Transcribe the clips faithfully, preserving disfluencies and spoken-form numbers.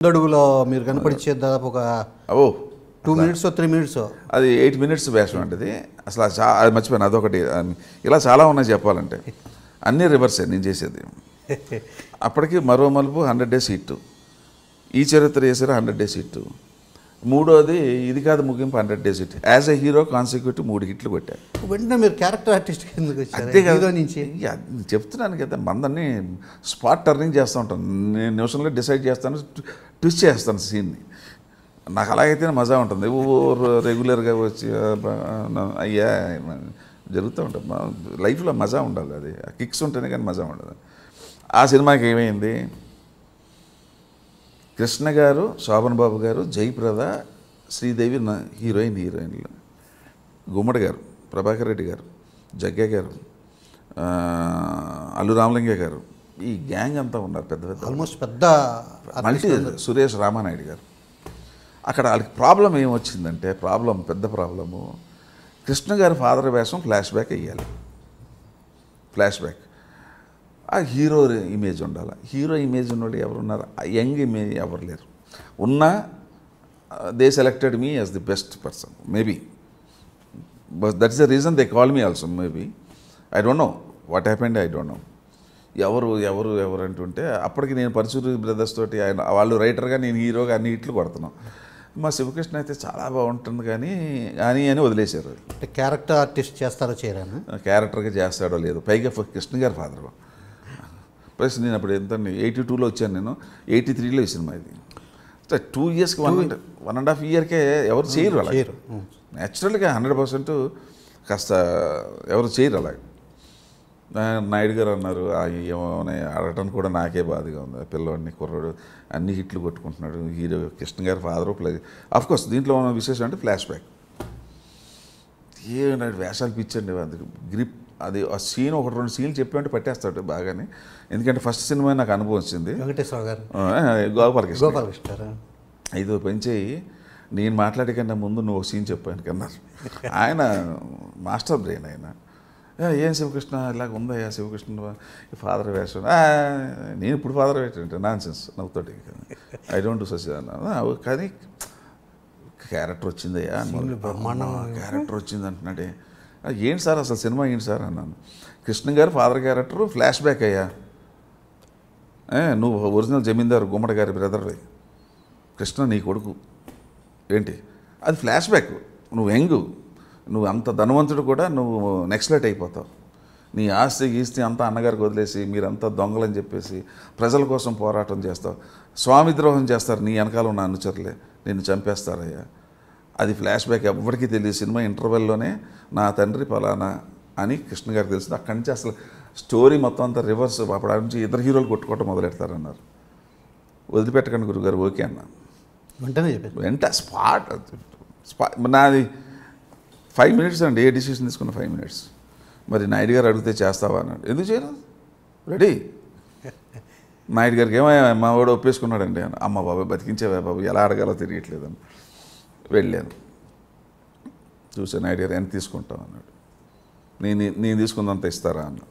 అడుగులో మీరు కనపడిచ్చే దాదాపు ఒక ఓ టూ మినిట్స్ త్రీ మినిట్స్ అది ఎయిట్ మినిట్స్ వేషం అంటది అసలు చా అది మర్చిపోయాను అదొకటి ఇలా చాలా ఉన్నాయి చెప్పాలంటే అన్నీ రివర్సే నేను చేసేది అప్పటికి మరో మలుపు హండ్రెడ్ డేస్ హిట్ ఈ చరిత్ర చేసారు హండ్రెడ్ డేస్ హిట్ మూడోది ఇది కాదు ముగింపు hundred days hit as a hero consecutive మూడు హిట్లు కొట్టారు వెంటనే మీరు క్యారెక్టర్ ఆర్టిస్ట్ కిందకి వచ్చారు అంతే కదా హీరో నుంచి చెప్తున్నాను కదా మందన్ని స్పాట్ టర్నింగ్ చేస్తూ ఉంటాను నేను నిమిషంలో డిసైడ్ చేస్తాను ట్విస్ట్ చేస్తాను సీన్ని నాకు అలాగైతేనే మజా ఉంటుంది ఓ రెగ్యులర్గా వచ్చి అయ్యా జరుగుతూ ఉంటుంది లైఫ్లో మజా ఉండాలి అది కిక్స్ ఉంటేనే కానీ మజా ఉండదు ఆ సినిమాకి ఏమైంది కృష్ణ గారు శోభన్ బాబు గారు జయప్రద శ్రీదేవి హీరోయిన్ హీరోయిన్లు గుమ్మడి గారు ప్రభాకర్ రెడ్డి గారు జగ్గయ్య గారు అల్లు రామలింగయ్య గారు ఈ గ్యాంగ్ అంతా ఉన్నారు పెద్ద పెద్ద ఆల్మోస్ట్ పెద్ద మల్టీ సురేష్ రామానాయుడు గారు అక్కడ వాళ్ళకి ప్రాబ్లం ఏమొచ్చిందంటే ప్రాబ్లం పెద్ద ప్రాబ్లము కృష్ణ గారి ఫాదర్ వేషం ఫ్లాష్ బ్యాక్ వేయాలి ఫ్లాష్ బ్యాక్ ఆ హీరో ఇమేజ్ ఉండాలి హీరో ఇమేజ్ ఉన్నోళ్ళు ఎవరున్నారు యంగ్ ఇమేజ్ ఎవరు లేరు ఉన్నా they selected me as the best person maybe but that is the reason they call me also maybe I don't know what happened I don't know ఎవరు ఎవరు ఎవరు అంటుంటే అప్పటికి నేను పరచూరి బ్రదర్స్ తోటి ఆయన వాళ్ళు రైటర్గా నేను హీరోగా అన్ని ఇట్లు కొడుతున్నాం మా శివకృష్ణ అయితే చాలా బాగుంటుంది కానీ కానీ అని వదిలేశారు క్యారెక్టర్ ఆర్టిస్ట్ చేస్తారో చేయరాను క్యారెక్టర్గా చేస్తాడో లేదు పైగా కృష్ణ గారి ఫాదర్ ప్లస్ నేను అప్పుడు ఎంత ఎయిటీ టూలో వచ్చాను నేను ఎయిటీ త్రీలో ఈ సినిమా ఇది టూ ఇయర్స్కి వన్ వన్ అండ్ హాఫ్ ఇయర్కే ఎవరు చేయరు అలా న్యాచురల్గా హండ్రెడ్ పర్సెంట్ కాస్త ఎవరు చేయరు అలాగే నాయుడు గారు అన్నారు ఏమోనే అడగటానికి కూడా నాకే బాధగా ఉంది పిల్లవాడిని కుర్రాడు అన్ని హిట్లు కొట్టుకుంటున్నాడు హీరో కృష్ణ గారి ఫాదర్ ప్లే ఆఫ్కోర్స్ దీంట్లో ఉన్న విశేషం అంటే ఫ్లాష్ బ్యాక్ ఏ వేషాలు పిచ్చండి అందుకు గ్రిప్ అది ఆ సీన్ ఒకటి రెండు సీన్లు చెప్పి పట్టేస్తాడు బాగానే ఎందుకంటే ఫస్ట్ సినిమా నాకు అనుభవం వచ్చింది వెంకటేశ్వర గారు గోపాలకృష్ణ గోపాలకృష్ణ ఐదో పెంచేయి నేను మాట్లాడే కన్నా ముందు నువ్వు ఒక సీన్ చెప్పాను కన్నారు ఆయన మాస్టర్ బ్రెయిన్ ఆయన ఏం శివకృష్ణ ఇలాగ ఉందయ్యా శివకృష్ణ ఫాదర్ వేషం నేను ఇప్పుడు ఫాదర్ వేటంటే నాన్ సెన్స్ నవ్వుతోటి ఐ డోంట్ సచ్ కానీ క్యారెక్టర్ వచ్చిందయ్యా క్యారెక్టర్ వచ్చింది అంటున్నాడే ఏంటి సార్ అసలు సినిమా ఏంటి సార్ అన్నాను కృష్ణ గారు ఫాదర్ క్యారెక్టర్ ఫ్లాష్ బ్యాక్ అయ్యా నువ్వు ఒరిజినల్ జమీందారు గుమ్మడి గారి బ్రదర్ కృష్ణ నీ కొడుకు ఏంటి అది ఫ్లాష్ బ్యాక్ నువ్వు యంగ్ నువ్వు అంత ధనవంతుడు కూడా నువ్వు నెక్స్లెట్ అయిపోతావు నీ ఆస్తి గీస్తి అంతా అన్నగారికి వదిలేసి మీరంతా దొంగలని చెప్పేసి ప్రజల కోసం పోరాటం చేస్తావు స్వామి ద్రోహం చేస్తారు నీ వెనకాల ఉన్న అనుచరులే నిన్ను చంపేస్తారయ్యా అది ఫ్లాష్ బ్యాక్ ఎవరికి తెలియదు సినిమా ఇంటర్వెల్లోనే నా తండ్రి పలానా అని కృష్ణ గారికి తెలిసింది అక్కడి నుంచి అసలు స్టోరీ మొత్తం అంతా రివర్స్ అప్పటి నుంచి ఇద్దరు హీరోలు కొట్టుకోవటం మొదలెడతారన్నారు వదిలిపెట్టకండి గురుగారు ఓకే అన్న వెంటనే చెప్పారు వెంట స్పాట్ స్పాట్ నాది ఫైవ్ మినిట్స్ అండి ఏ డిసిషన్ తీసుకున్న ఫైవ్ మినిట్స్ మరి నాయుడు గారు అడిగితే చేస్తావా అన్నాడు ఎందుకు చేయలేదు రెడీ నాయుడు గారికి ఏమయ్యా మా వాడు ఒప్పేసుకున్నాడండి అమ్మ బాబు బతికించేవా బాబు ఎలా అడగాలో తెలియట్లేదని వెళ్ళాను చూసాను నాయుడు గారు ఎంత తీసుకుంటాం అన్నాడు నేను నేను తీసుకున్నంత ఇస్తారా అన్న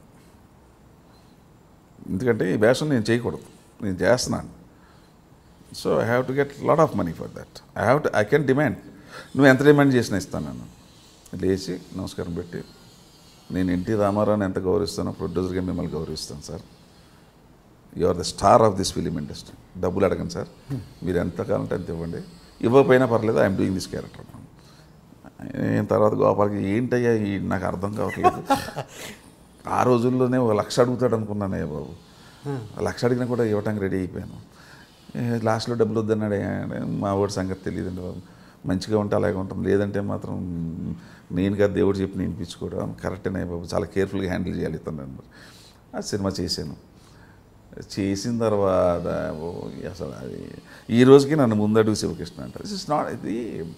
ఎందుకంటే ఈ వేషం నేను చేయకూడదు నేను చేస్తున్నాను so I have to get lot of money for that I have to I can demand నువ్వు ఎంత డిమాండ్ చేసినా ఇస్తాను నేను లేచి నమస్కారం పెట్టి నేను ఎన్టీ రామారావుని ఎంత గౌరవిస్తానో ప్రొడ్యూసర్గా మిమ్మల్ని గౌరవిస్తాను sir you are the star of this film industry డబ్బులు అడగండి సార్ మీరు ఎంత కావాలంటే అంత ఇవ్వండి ఇవ్వకపోయినా పర్లేదు ఐఎమ్ డూయింగ్ దిస్ క్యారెక్టర్ అయిన తర్వాత గోపాలకి ఏంటయ్యా ఈ నాకు అర్థం కావట్లేదు ఆ రోజుల్లోనే ఒక లక్ష అడుగుతాడు అనుకున్నానయ్యా బాబు లక్ష అడిగినా కూడా ఇవ్వటానికి రెడీ అయిపోయాను లాస్ట్లో డబ్బులు వద్దన్నాడు మా వాడి సంగతి తెలియదండి బాబు మంచిగా ఉంటే అలాగే ఉంటుంది లేదంటే మాత్రం నేను కాదు దేవుడు చెప్పి నేను ఇప్పించుకోవడం కరెక్టేనే బాబు చాలా కేర్ఫుల్గా హ్యాండిల్ చేయాలి ఇతను ఆ సినిమా చేశాను చేసిన తర్వాత అసలు అది ఈ రోజుకి నన్ను ముందడుగు శివకృష్ణ అంటే దిస్ ఇస్ నాట్ ఇది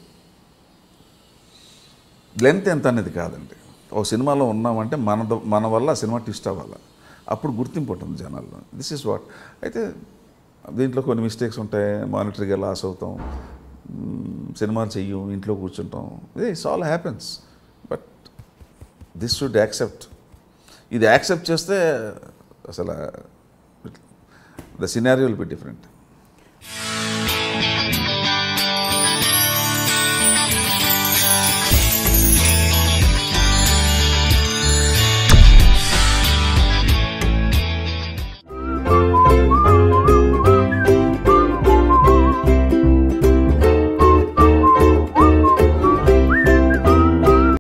లెంత్ ఎంత అనేది కాదండి ఒక సినిమాలో ఉన్నామంటే మన మన వల్ల ఆ సినిమా ట్విస్ట్ అవ్వాలి అప్పుడు గుర్తింపు ఉంటుంది జనాల్లో దిస్ ఇస్ వాట్ అయితే దీంట్లో కొన్ని మిస్టేక్స్ ఉంటాయి మానిటరీగా లాస్ అవుతాం సినిమాలు చెయ్యం ఇంట్లో కూర్చుంటాం it's all happens but this should accept ఇది యాక్సెప్ట్ చేస్తే అసలు the scenario will be different